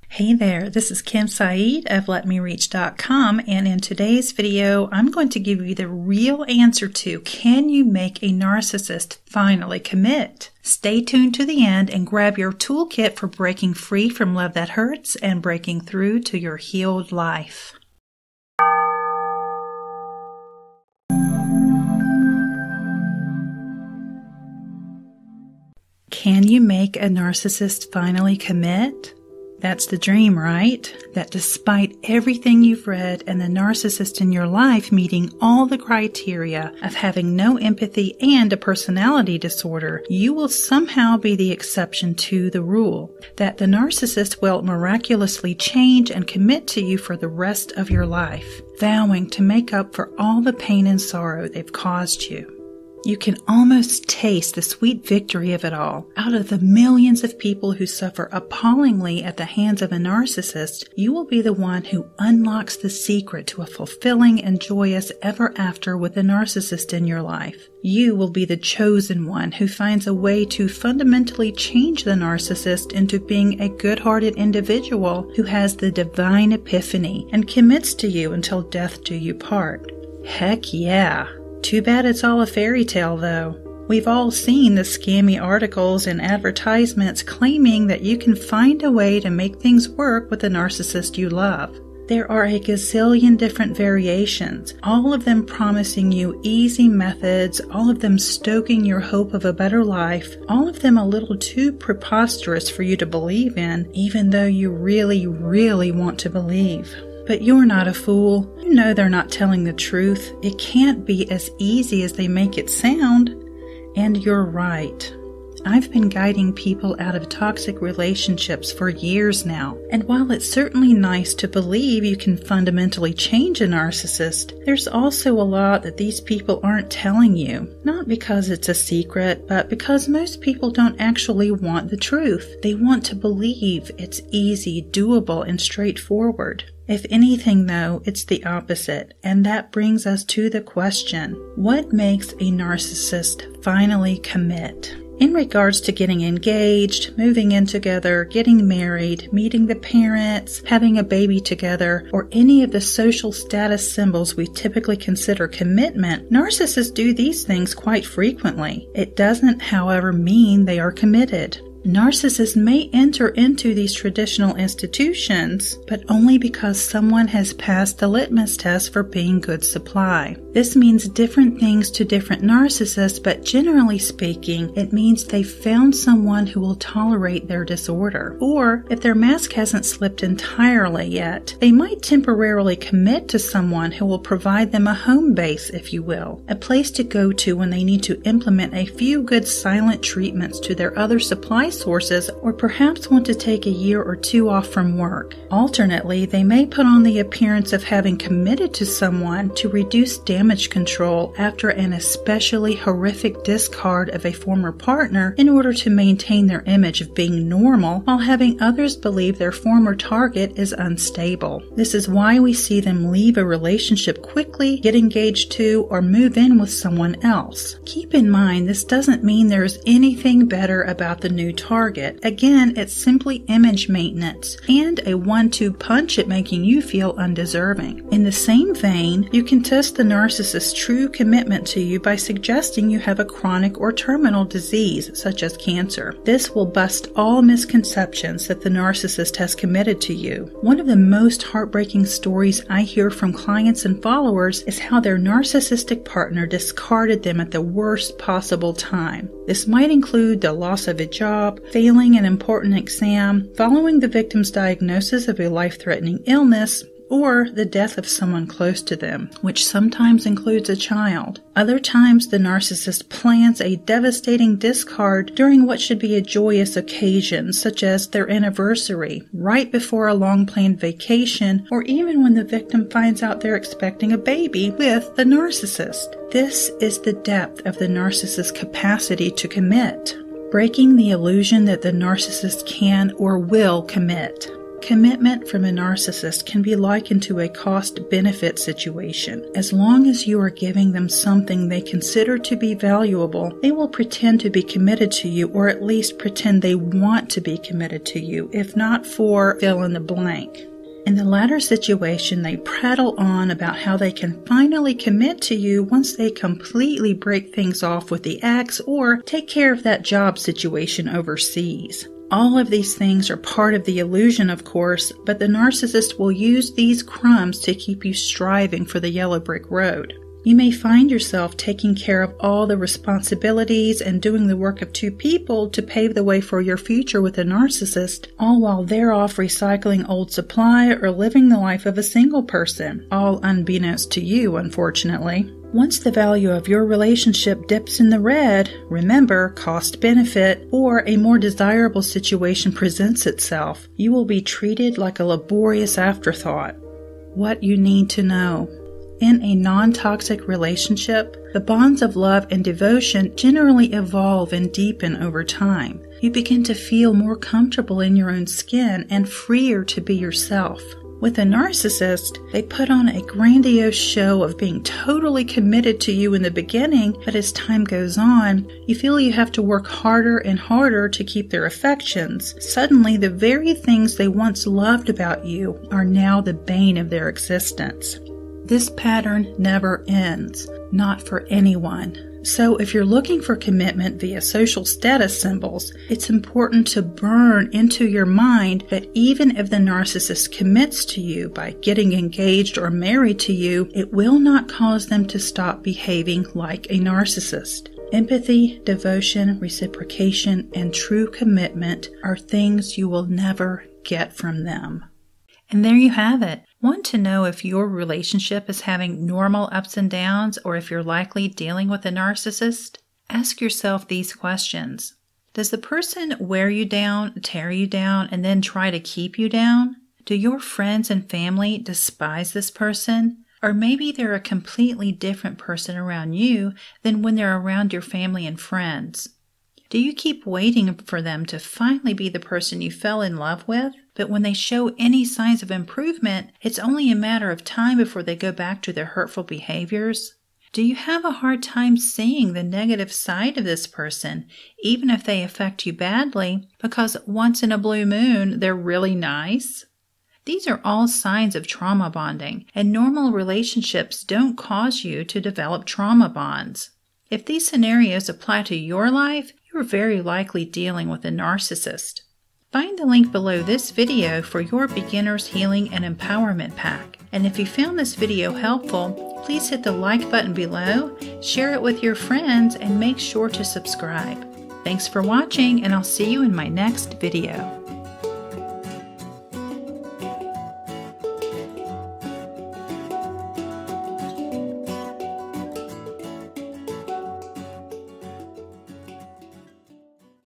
Hey there, this is Kim Saeed of LetMeReach.com, and in today's video, I'm going to give you the real answer to, can you make a narcissist finally commit? Stay tuned to the end and grab your toolkit for breaking free from love that hurts and breaking through to your healed life. Can you make a narcissist finally commit? That's the dream, right? That despite everything you've read and the narcissist in your life meeting all the criteria of having no empathy and a personality disorder, you will somehow be the exception to the rule. That the narcissist will miraculously change and commit to you for the rest of your life, vowing to make up for all the pain and sorrow they've caused you. You can almost taste the sweet victory of it all. Out of the millions of people who suffer appallingly at the hands of a narcissist, you will be the one who unlocks the secret to a fulfilling and joyous ever after with a narcissist in your life. You will be the chosen one who finds a way to fundamentally change the narcissist into being a good-hearted individual who has the divine epiphany and commits to you until death do you part. Heck yeah! Too bad it's all a fairy tale, though. We've all seen the scammy articles and advertisements claiming that you can find a way to make things work with the narcissist you love. There are a gazillion different variations, all of them promising you easy methods, all of them stoking your hope of a better life, all of them a little too preposterous for you to believe in, even though you really, really want to believe. But you're not a fool. You know they're not telling the truth. It can't be as easy as they make it sound. And you're right. I've been guiding people out of toxic relationships for years now. And while it's certainly nice to believe you can fundamentally change a narcissist, there's also a lot that these people aren't telling you. Not because it's a secret, but because most people don't actually want the truth. They want to believe it's easy, doable, and straightforward. If anything, though, it's the opposite, and that brings us to the question, what makes a narcissist finally commit? In regards to getting engaged, moving in together, getting married, meeting the parents, having a baby together, or any of the social status symbols we typically consider commitment, narcissists do these things quite frequently. It doesn't, however, mean they are committed. Narcissists may enter into these traditional institutions, but only because someone has passed the litmus test for being good supply. This means different things to different narcissists, but generally speaking, it means they've found someone who will tolerate their disorder. Or, if their mask hasn't slipped entirely yet, they might temporarily commit to someone who will provide them a home base, if you will, a place to go to when they need to implement a few good silent treatments to their other supply sources, or perhaps want to take a year or two off from work. Alternately, they may put on the appearance of having committed to someone to reduce damage control after an especially horrific discard of a former partner in order to maintain their image of being normal while having others believe their former target is unstable. This is why we see them leave a relationship quickly, get engaged to, or move in with someone else. Keep in mind, this doesn't mean there's anything better about the new target. Again, it's simply image maintenance and a 1-2 punch at making you feel undeserving. In the same vein, you can test the narcissist's true commitment to you by suggesting you have a chronic or terminal disease, such as cancer. This will bust all misconceptions that the narcissist has committed to you. One of the most heartbreaking stories I hear from clients and followers is how their narcissistic partner discarded them at the worst possible time. This might include the loss of a job, failing an important exam, following the victim's diagnosis of a life-threatening illness, or the death of someone close to them, which sometimes includes a child. Other times, the narcissist plans a devastating discard during what should be a joyous occasion, such as their anniversary, right before a long-planned vacation, or even when the victim finds out they're expecting a baby with the narcissist. This is the depth of the narcissist's capacity to commit, breaking the illusion that the narcissist can or will commit. Commitment from a narcissist can be likened to a cost-benefit situation. As long as you are giving them something they consider to be valuable, they will pretend to be committed to you, or at least pretend they want to be committed to you, if not for fill in the blank. In the latter situation, they prattle on about how they can finally commit to you once they completely break things off with the ex or take care of that job situation overseas. All of these things are part of the illusion, of course, but the narcissist will use these crumbs to keep you striving for the yellow brick road. You may find yourself taking care of all the responsibilities and doing the work of two people to pave the way for your future with a narcissist, all while they're off recycling old supply or living the life of a single person, all unbeknownst to you, unfortunately. Once the value of your relationship dips in the red, remember, cost-benefit, or a more desirable situation presents itself, you will be treated like a laborious afterthought. What you need to know. In a non-toxic relationship, the bonds of love and devotion generally evolve and deepen over time. You begin to feel more comfortable in your own skin and freer to be yourself. With a narcissist, they put on a grandiose show of being totally committed to you in the beginning, but as time goes on, you feel you have to work harder and harder to keep their affections. Suddenly, the very things they once loved about you are now the bane of their existence. This pattern never ends, not for anyone. So if you're looking for commitment via social status symbols, it's important to burn into your mind that even if the narcissist commits to you by getting engaged or married to you, it will not cause them to stop behaving like a narcissist. Empathy, devotion, reciprocation, and true commitment are things you will never get from them. And there you have it. Want to know if your relationship is having normal ups and downs, or if you're likely dealing with a narcissist? Ask yourself these questions. Does the person wear you down, tear you down, and then try to keep you down? Do your friends and family despise this person? Or maybe they're a completely different person around you than when they're around your family and friends. Do you keep waiting for them to finally be the person you fell in love with? But when they show any signs of improvement, it's only a matter of time before they go back to their hurtful behaviors? Do you have a hard time seeing the negative side of this person, even if they affect you badly, because once in a blue moon, they're really nice? These are all signs of trauma bonding, and normal relationships don't cause you to develop trauma bonds. If these scenarios apply to your life, you're very likely dealing with a narcissist. Find the link below this video for your Beginner's Healing and Empowerment Pack. And if you found this video helpful, please hit the like button below, share it with your friends, and make sure to subscribe. Thanks for watching, and I'll see you in my next video.